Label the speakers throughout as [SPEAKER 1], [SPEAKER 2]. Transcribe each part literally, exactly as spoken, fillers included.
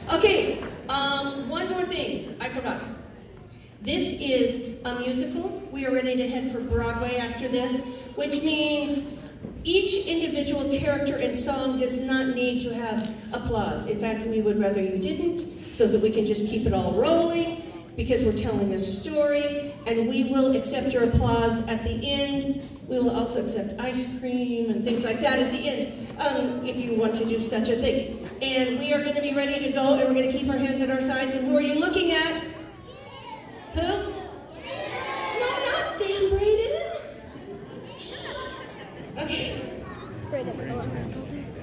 [SPEAKER 1] Okay, um, one more thing, I forgot. This is a musical. We are ready to head for Broadway after this, which means each individual character and song does not need to have applause. In fact, we would rather you didn't, so that we can just keep it all rolling, because we're telling a story, and we will accept your applause at the end. We will also accept ice cream and things like that at the end, um, if you want to do such a thing. And we are going to be ready to go, and we're going to keep our hands at our sides. And who are you looking at? Who? No, not them, Brayden. Okay. Brayden.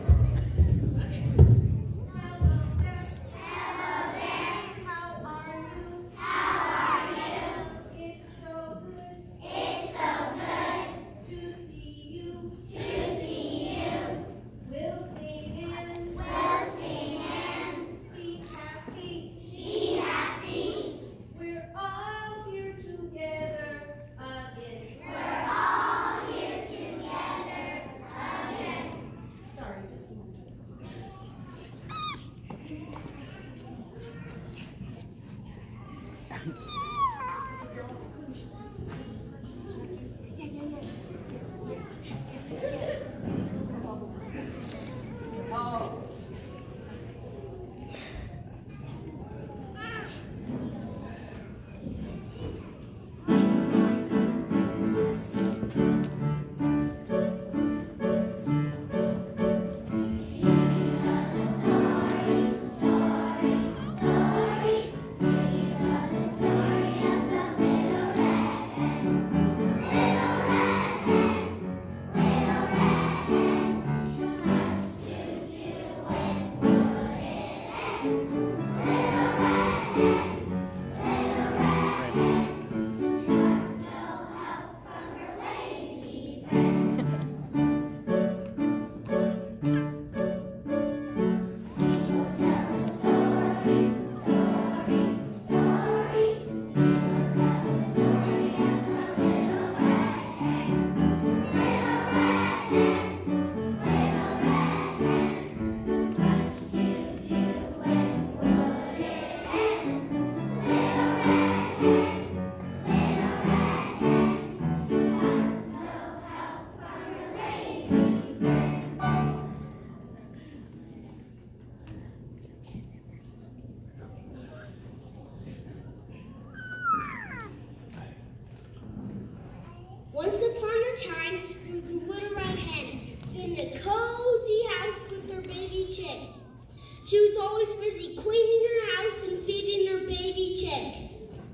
[SPEAKER 2] Once upon a time, there was a little red hen in a cozy house with her baby chick. She was always busy cleaning her house and feeding her baby chicks.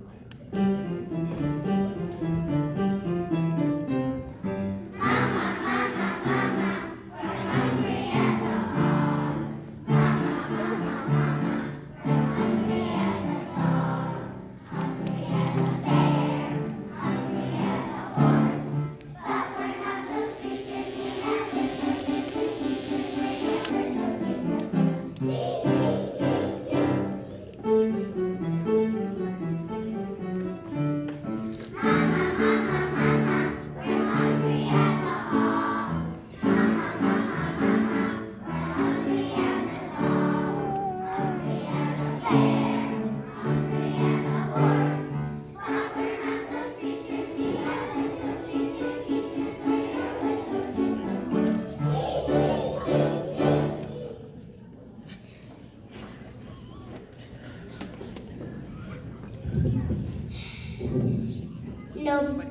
[SPEAKER 2] No,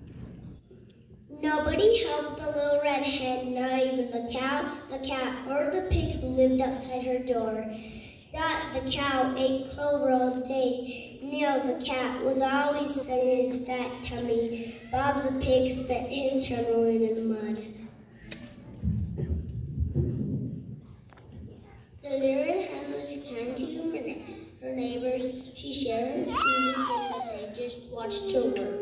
[SPEAKER 2] nobody helped the little red hen, not even the cow, the cat, or the pig who lived outside her door. Dot the cow ate clover all day. Neil the cat was always in his fat tummy. Bob the pig spent his time rolling in the mud. The little red hen was kind to human. Her neighbors, she shared her food and they just watched her work.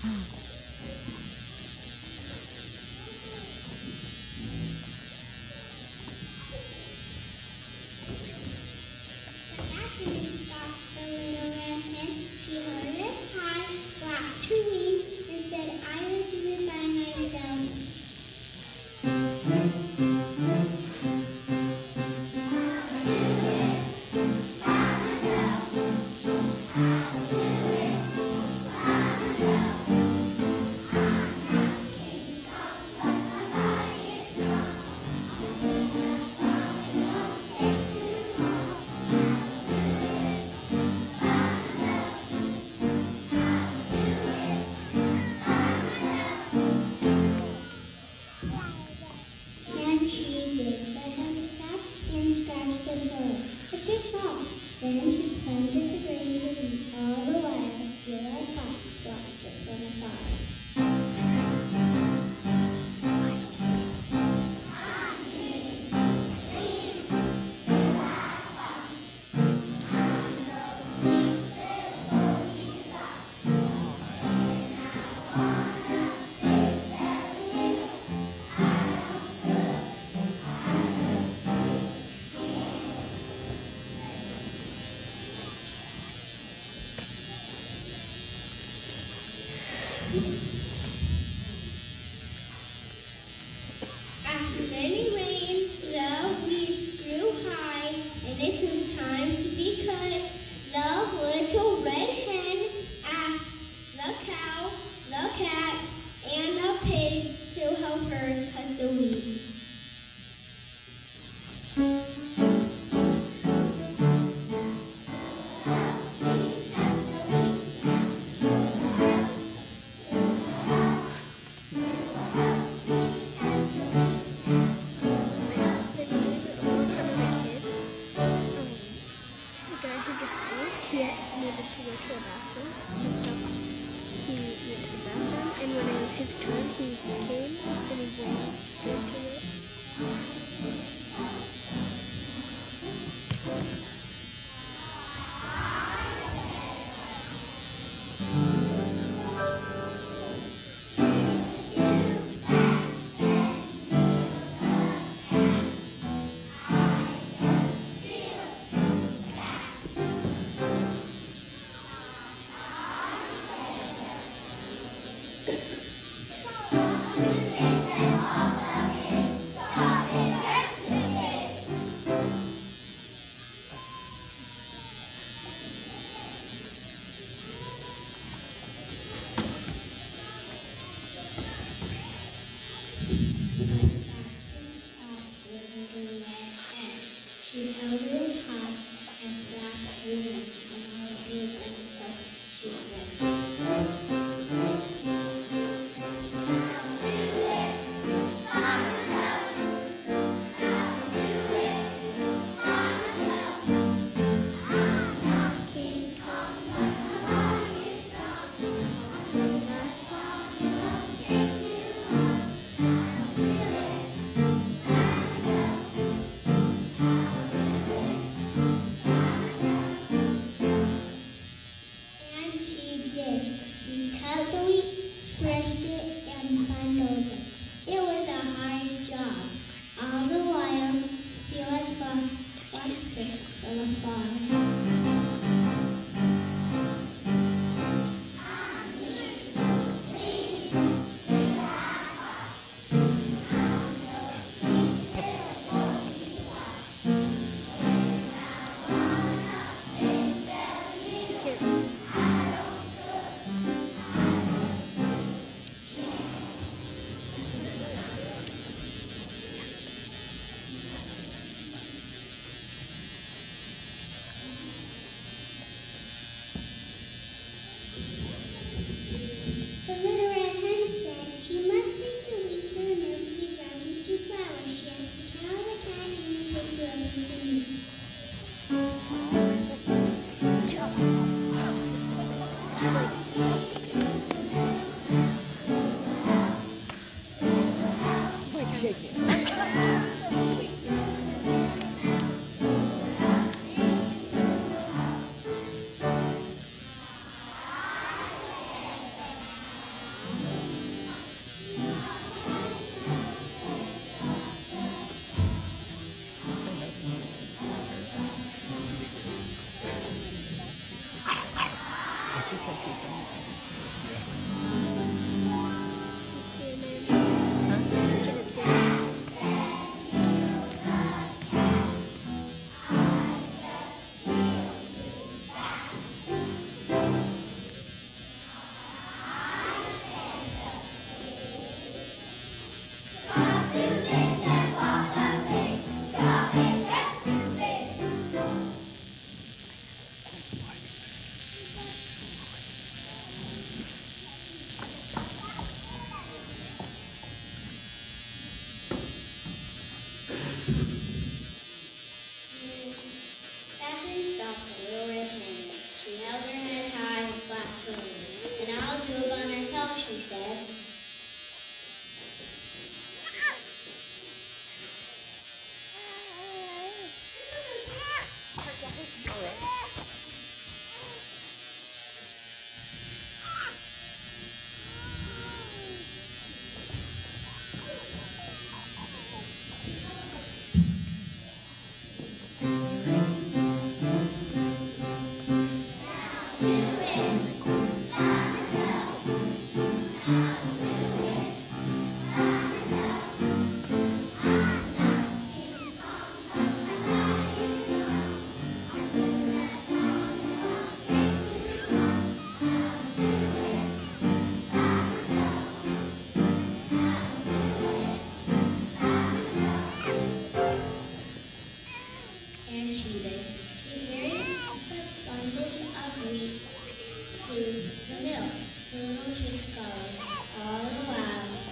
[SPEAKER 2] After many rains, the weeds grew high, and it was time to be cut. The little red hen asked the cow, the cat, and the pig to help her cut the wheat.
[SPEAKER 3] He needed to go to a bathroom, and so he went to the bathroom, and when it was his turn, he came and he went straight to it. She held her in hot and wrapped her lips from her beard and herself. She said,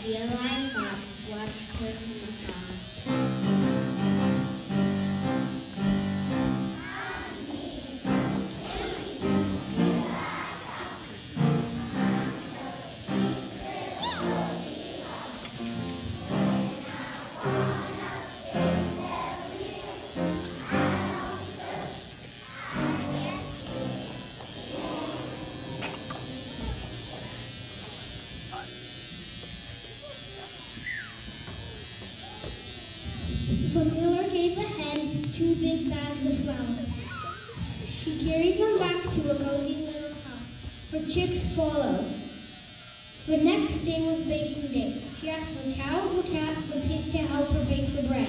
[SPEAKER 2] real-life fox watched her from afar. The miller gave the hen two big bags of flour. She carried them back to a cozy little house. Her chicks followed. The next day was baking day. She asked the cow, the cat, the pig to help her bake the bread.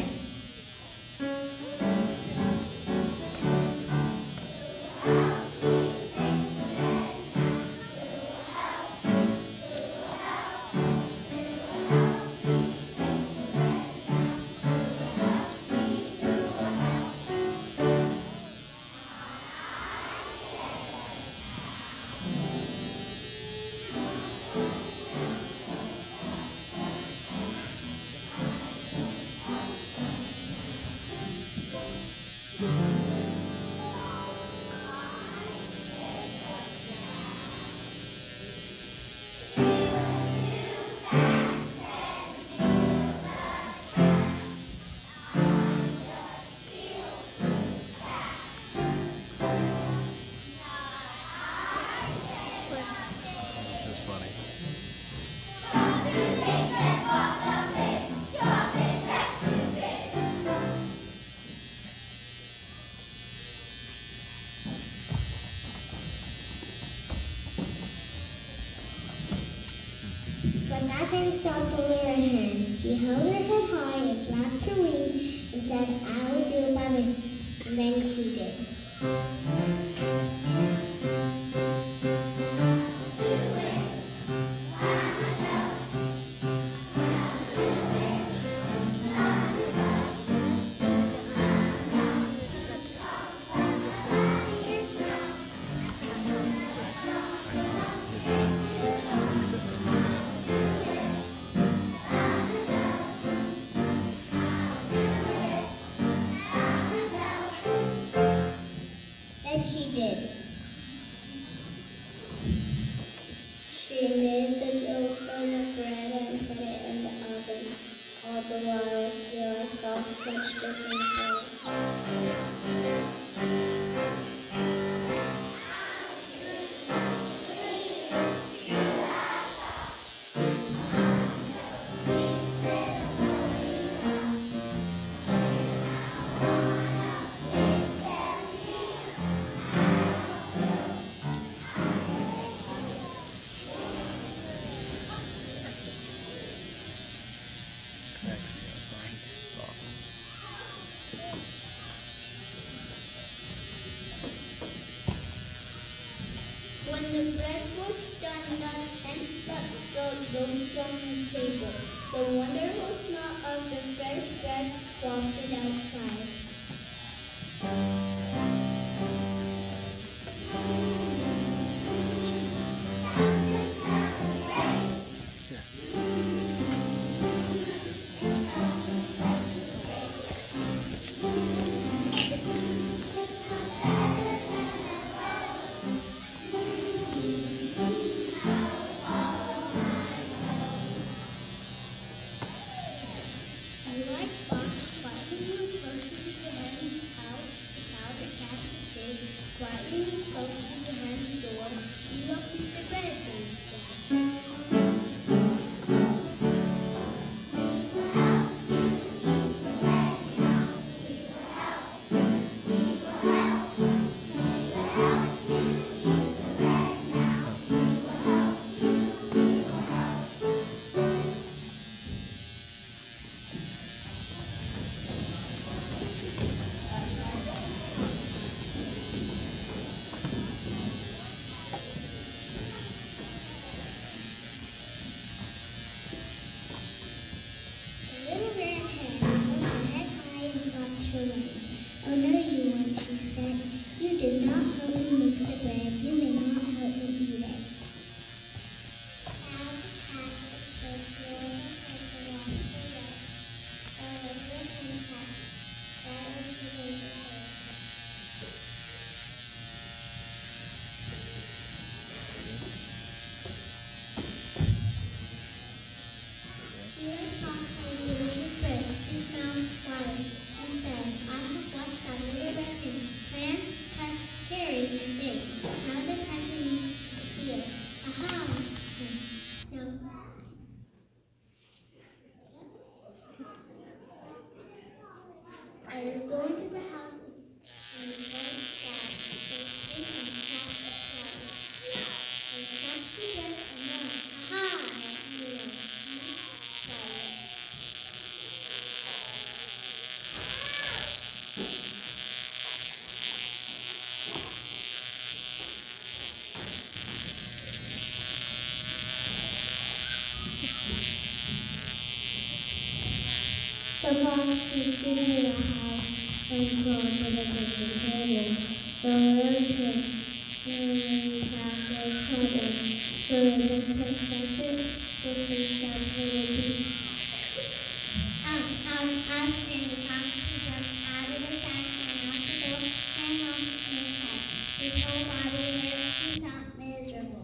[SPEAKER 4] This is funny.
[SPEAKER 2] But that didn't stop the little red hen. She held her head high and flapped her wings and said, I will do my best. And then she did. Then she did. She made the dough from the bread and put it in the oven. All the while, still a fox touched her fingers.
[SPEAKER 4] It's awesome.
[SPEAKER 2] When the bread was done, the hen let the loaves on the table. The wonderful smell of the fresh bread wafted outside. Like fox, finally approached the hen's house. The fox was given a house and clothes for the kitchen table. The little chicks learned about their children, so they could suspected with the champagne beef. Um, um, I spent the fox to jump out of the sack and out the door and off in the cat. His whole body hurt, he felt miserable.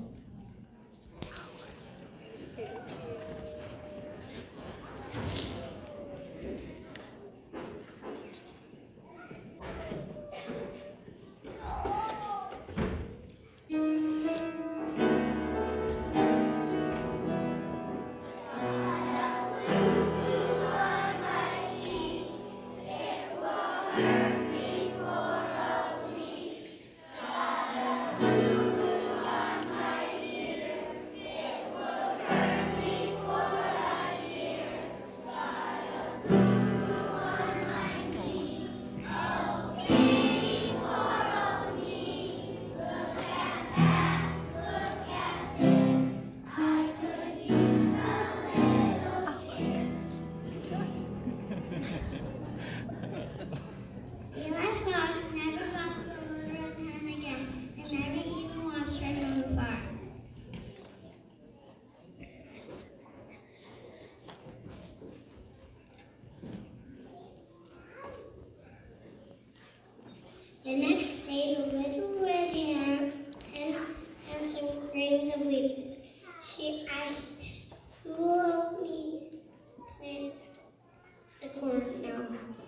[SPEAKER 2] The next day, the little red hen had some grains of wheat. She asked, "Who will help me plant the corn now?"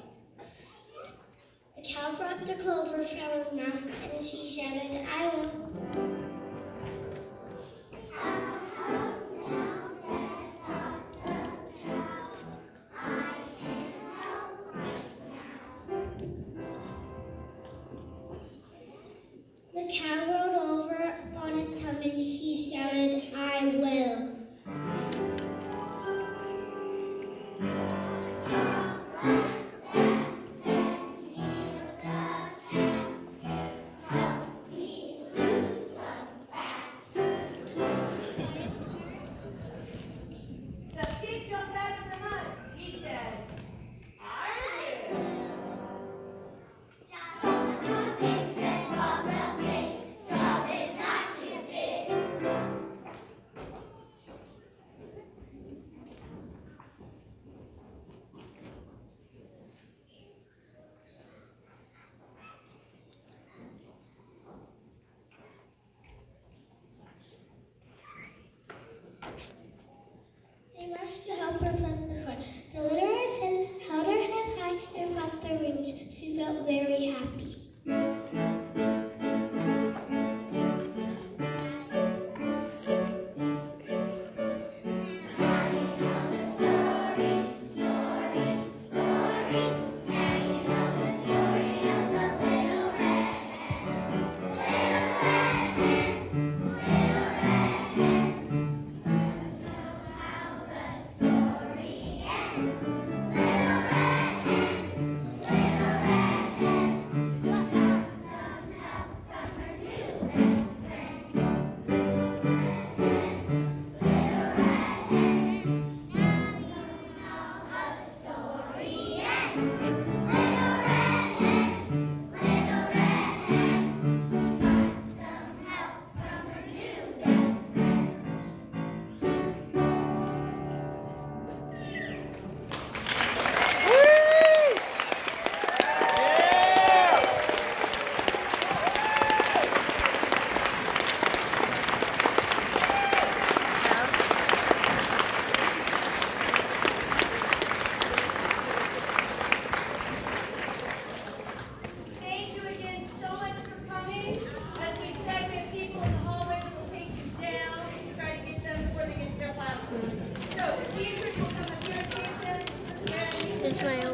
[SPEAKER 2] The cow brought the clover from her mouth, and she shouted, "I will." The cow rolled over on his tummy and he shouted, "I will."
[SPEAKER 5] The pig jumped out of the mud. He said, "I will."
[SPEAKER 2] They rushed to help her plant the corn. The little red hen held her head high and flapped her wings. She felt very happy.
[SPEAKER 5] Thank you again so much for coming. As we said, we have people in the hallway that will take you down to try to get them before they get to their classroom. So the teachers will come up here to you and
[SPEAKER 3] It's my own.